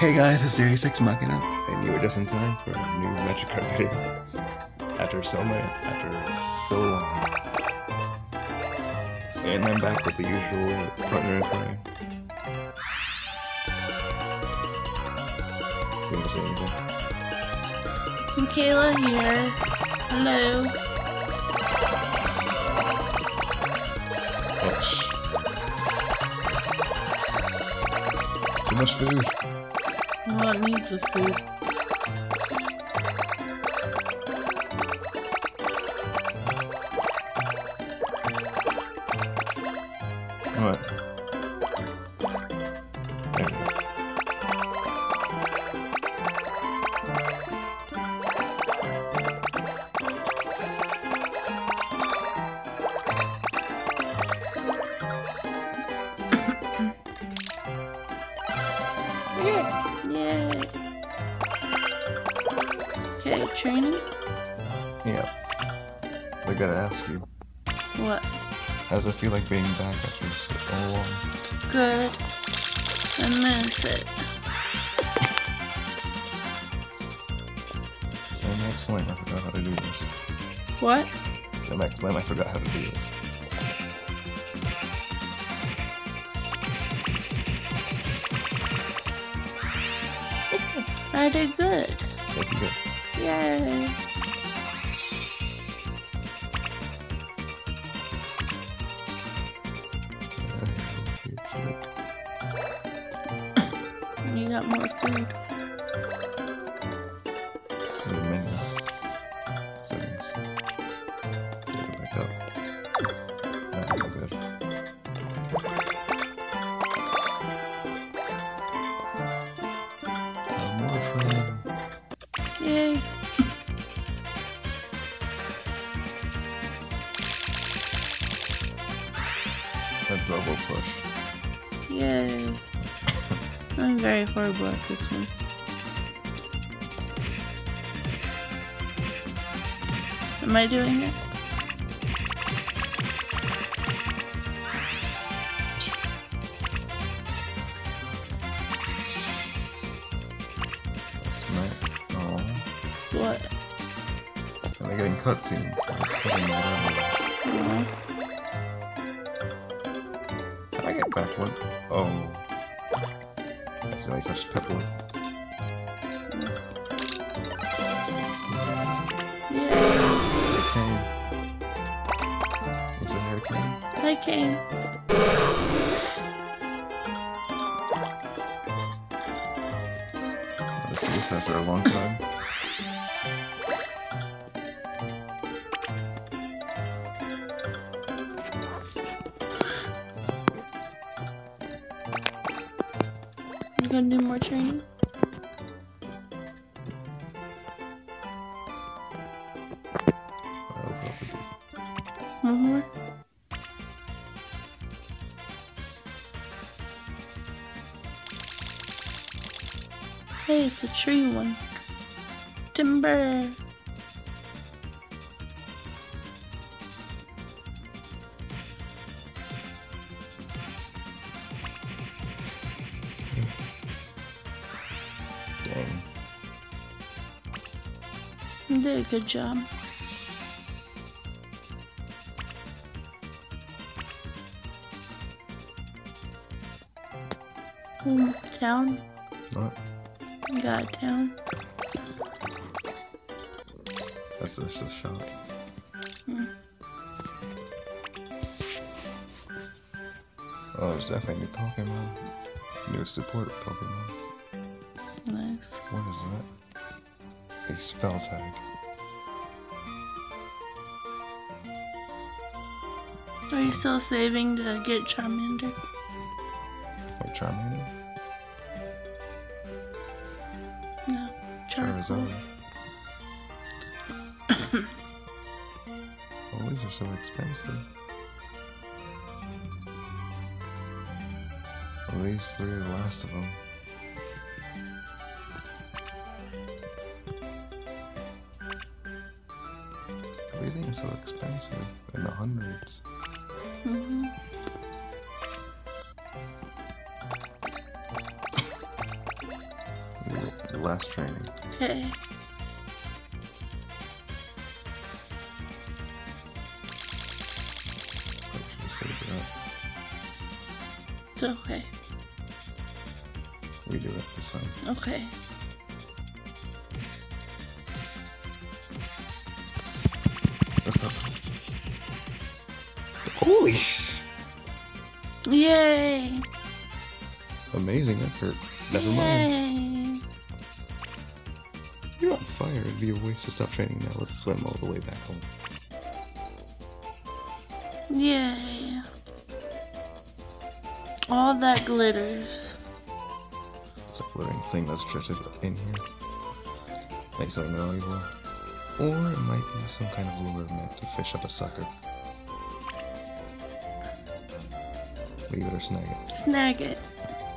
Hey guys, it's Series 6 Machina, and you were just in time for a new Metric Card video. After so long. And I'm back with the usual partner in crime. You wanna say anything? Michaela here. Hello. Oh, shh. Too much food. Well, it needs the food. What? There we go. Yay. Okay, training? Yeah. I gotta ask you, What? how does it feel like being back after so long? Good. I miss it. I'm excellent, I forgot how to do this. What? I'm excellent, I forgot how to do this. I did good. Yes, you did. Yay. You got more food. The menu. Settings. Get it back up. Nah, no good. More food. Yay. A double push. Yay. I'm very horrible at this one. Am I doing it? Oh. What? And they're getting cutscenes, so I'm cutting whatever. No. How do I get back one? Oh. I accidentally touched Pepper. Yay. Hurricane. Is it Hurricane? I came. I've seen this after a long time. You gonna do more training? I'll probably do. One more? Hey, it's a tree one. Timber. Dang. You did a good job. Town? What? You got a town? That's just a shot. Oh, there's definitely new Pokemon. New support Pokemon. Nice. What is that? A spell tag. Are you still saving to get Charmander? Wait, Charmander? No. Charmander. Charizard. Oh, these are so expensive. Well, these three are the last of them. Everything is so expensive, in the hundreds. last training. Okay. Probably should have saved it up. It's okay. Redo it this time. Okay. What's up? Holy sh! Yay! Amazing effort. Never mind. Yay! You're on fire. It'd be a waste to stop training now. Let's swim all the way back home. Yay! All that glitters. It's a glittering thing that's drifted in here. Makes something valuable. Or it might be some kind of lure meant to fish up a sucker. Leave it or snag it. Snag it.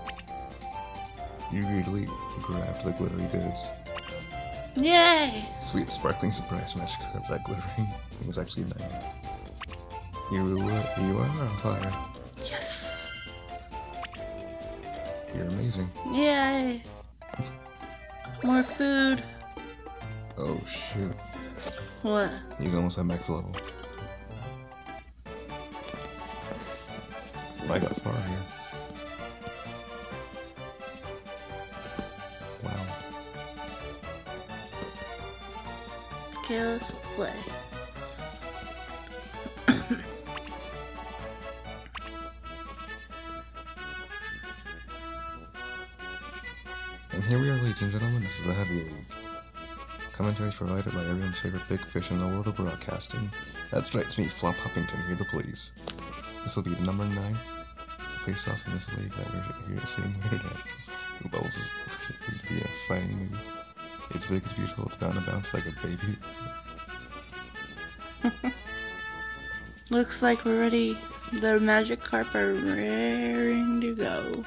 You really grabbed the glittery goods. Yay! Sweet sparkling surprise Magikarp. That glittering thing was actually nice. You are on fire. Yes! You're amazing. Yay! More food. Oh shoot. What? He's almost at max level. I got far here. Wow. Okay, let's play. And here we are, ladies and gentlemen. This is the Heavy League. Commentaries provided by everyone's favorite big fish in the world of broadcasting. That's right, it's me, Flop Hoppington, here to please. This will be the number 9 face-off in this league that we're here seeing here today. Bubbles is going to be a fighting movie. It's big, it's beautiful, it's bound to bounce like a baby. Looks like we're ready. The Magikarp are raring to go.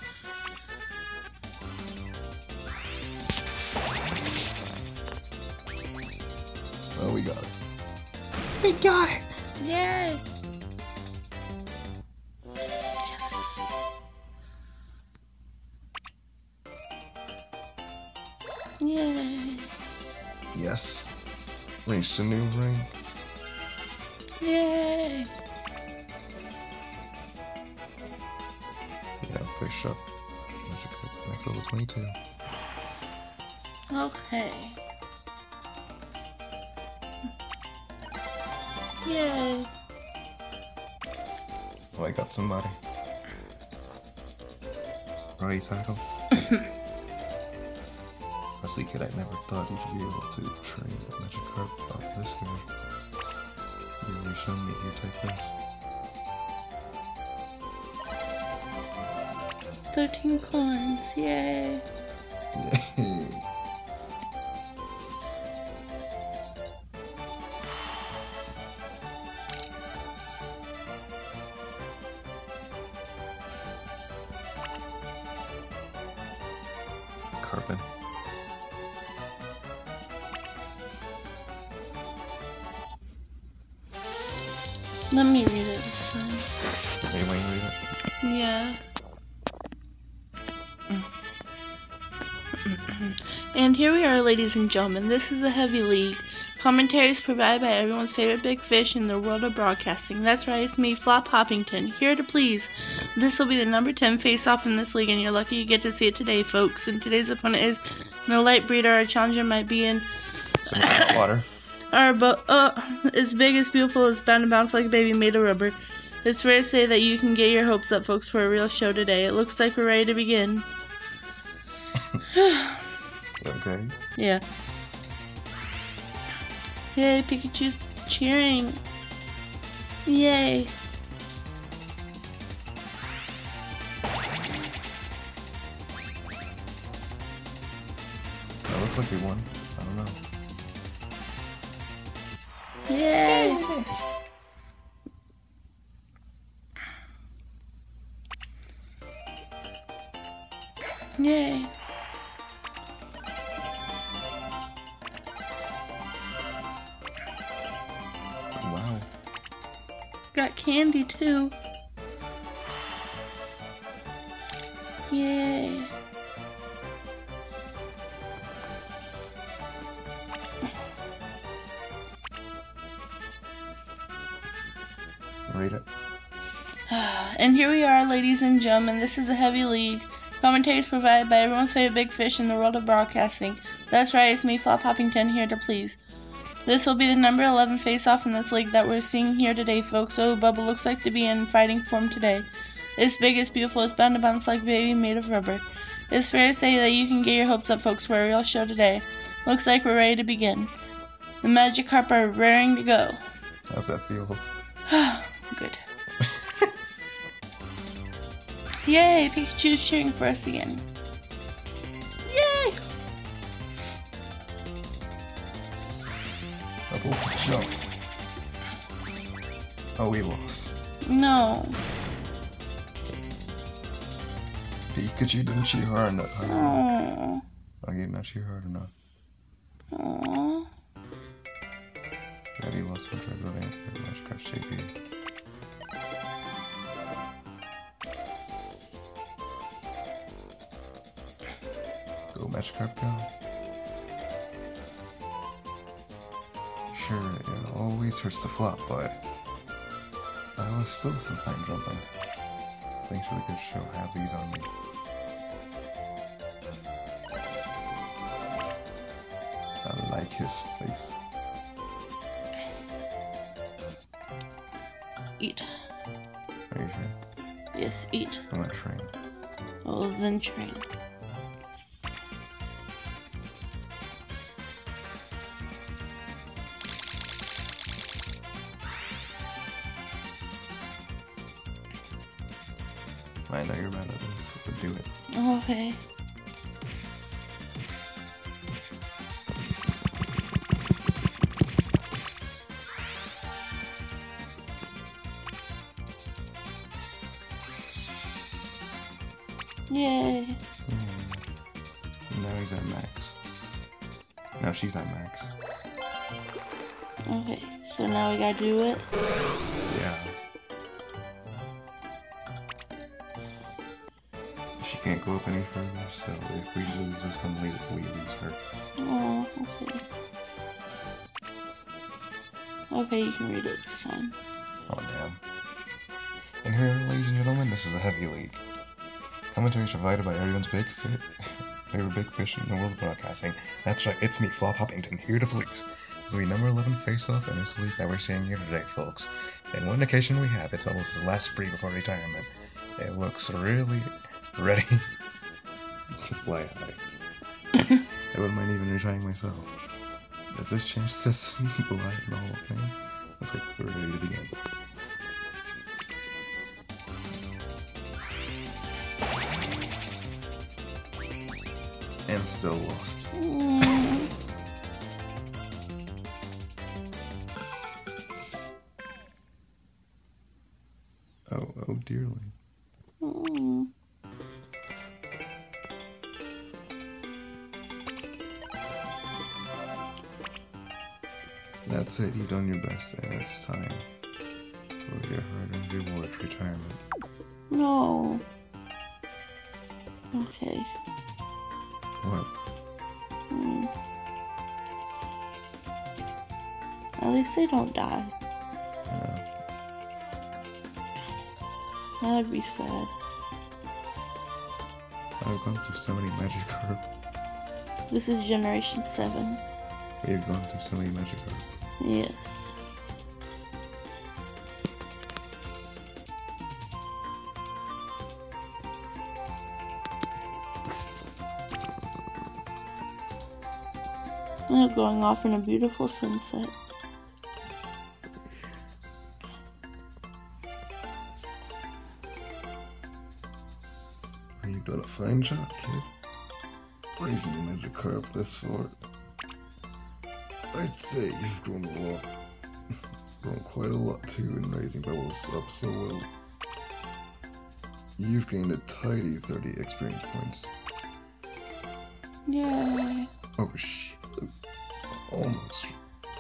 Oh, we got it. We got it! Yay! Yes! Yay! Yes! Reached a new rank. Yay! Yeah, fish up. Magikarp, max level 22. Okay. Yay! Oh, I got somebody. Ready, Tackle? Honestly, kid, I never thought you would be able to train a Magikarp up this good. You really shown me your type this. 13 coins, yay! Yay! Carbon. Let me read it this time. Anyone read it? Yeah. And here we are, ladies and gentlemen. This is the Heavy League. Commentaries provided by everyone's favorite big fish in the world of broadcasting. That's right, it's me, Flop Hoppington, here to please. This will be the number 10 face-off in this league, and you're lucky you get to see it today, folks. And today's opponent is a light breeder. Our challenger might be in some hot water. As big, as beautiful, as bound to bounce like a baby made of rubber. It's fair to say that you can get your hopes up, folks, for a real show today. It looks like we're ready to begin. Okay. Yeah. Yay, Pikachu's cheering. Yay. That looks like we won. I don't know. Yay. Yay. Wow. Got candy too. Yay. read it. And here we are, ladies and gentlemen. This is a Heavy League. Commentaries provided by everyone's favorite big fish in the world of broadcasting. That's right, it's me, Flop Poppington, here to please. This will be the number 11 face-off in this league that we're seeing here today, folks. Oh, Bubba looks like to be in fighting form today. It's big, it's beautiful, it's bound to bounce like a baby made of rubber. It's fair to say that you can get your hopes up, folks, for a real show today. Looks like we're ready to begin. The Magikarp are raring to go. How's that feel? Good. Yay, Pikachu's cheering for us again. Yay! Bubbles, jump. Oh, we lost. No. Pikachu didn't cheer hard enough. Aww. Oh, you did not cheer hard enough. Aww. Yeah, he lost one try building Magikarp JP. Go Magikarp, go. Sure, it always hurts to flop, but that was still some fine jumping. Thanks for the good show. Have these on me. I like his face. Eat. Are you sure? Yes, eat. I'm gonna train. Oh, then train. I know you're bad at this, but do it. Okay. Yay. Now he's at max. Now she's at max. Okay, so now we gotta do it. Yeah. She can't go up any further, so if we lose this one, we lose her. Oh, okay. Okay, you can read it this time. Oh, damn. And here, ladies and gentlemen, this is a Heavy League. Commentaries provided by everyone's favorite big fish in the world of broadcasting. That's right, it's me, Flop Poppington, here to please. This will be number 11 face-off in this league that we're seeing here today, folks. And one occasion we have, it's almost his last spree before retirement. It looks really ready to fly high. I wouldn't mind even retiring myself. Does this change Destiny Blight and the whole thing? Looks like we're ready to begin. And still lost. Oh dearly. That's it, you've done your best, and it's time for your hard-earned reward, retirement. No. Okay. What? At least they don't die. Yeah. That'd be sad. I've gone through so many Magikarp. This is Generation 7. We have gone through so many Magikarp. Yes. And they're going off in a beautiful sunset. You've done a fine job, kid. Raising a Magikarp this far. I'd say you've grown a lot. Grown quite a lot too in raising Bubbles up so well. You've gained a tidy 30 experience points. Yay. Oh shit. Almost.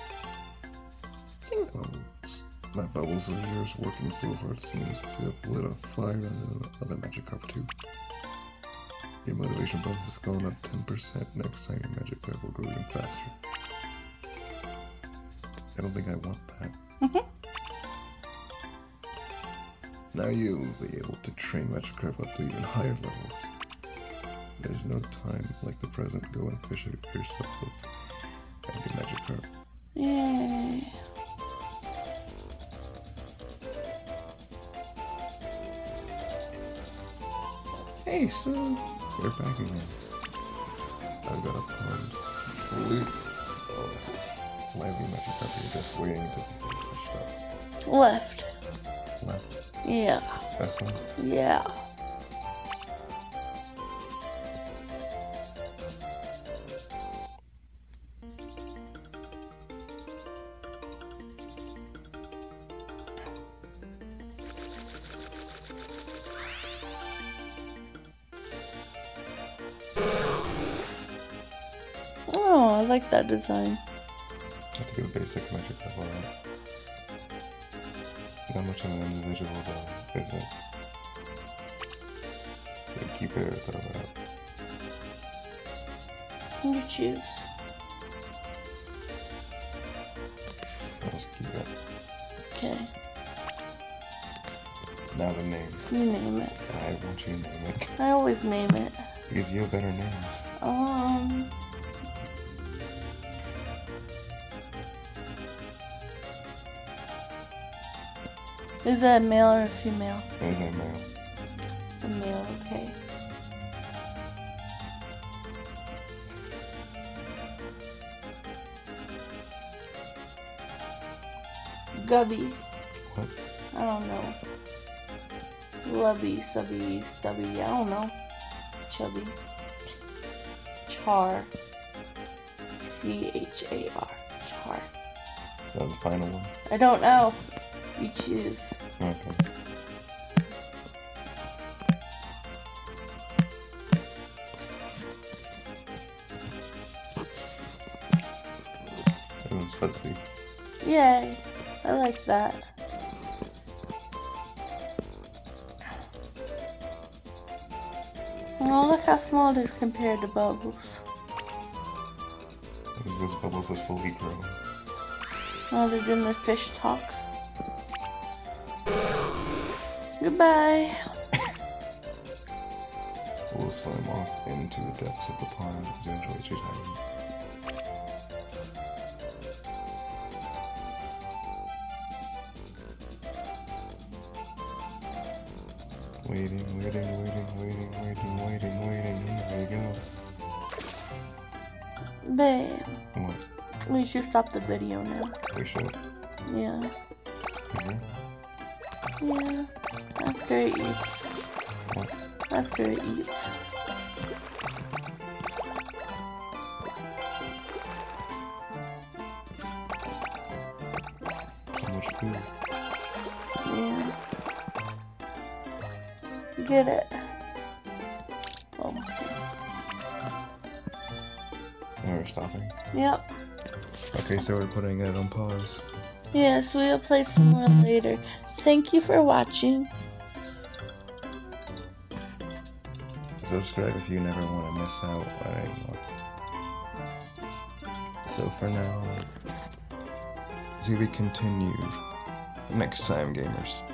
Sing Bubbles. That Bubbles of yours working so hard seems to have lit a fire under other Magikarp too. Your motivation bonus has gone up 10% next time your Magikarp will grow even faster. I don't think I want that. Now you'll be able to train Magikarp up to even higher levels. There's no time like the present. Go and fish out yourself and your Magikarp. Yay. Hey, so we're back again. I've got a pond full of lively Magikarp. You're just waiting to be fished up. Left. Left. Yeah. Best one? Yeah. Oh, I like that design. That's a good basic Magikarp, alright. Not much of an individual though, is it? You keep it or throw it out. You choose. I'll just keep it. Okay. Now the name. You name it. I want you to name it. I always name it. Because you have better names. Is that a male or a female? It is a male. A male, okay. Gubby. What? I don't know. Lubby, subby, stubby, I don't know. Chubby. Char. C-H-A-R. Char. That's the final one? I don't know. You choose. Okay. Ooh, sudsy. Yay. I like that. Oh, look how small it is compared to Bubbles. Those Bubbles is fully grown. Oh, they're doing their fish talk. Goodbye. We'll swim off into the depths of the pond to enjoy your time. Waiting. Here we go. Babe, What? we should stop the video now. We should. Yeah. Yeah. After it eats. What? After it eats. So much food. Yeah. Get it. Oh. And we're stopping. Yep. Okay, so we're putting it on pause. Yes, we will play some more later. Thank you for watching. Subscribe if you never want to miss out on anyone. So for now, to be continued next time, gamers.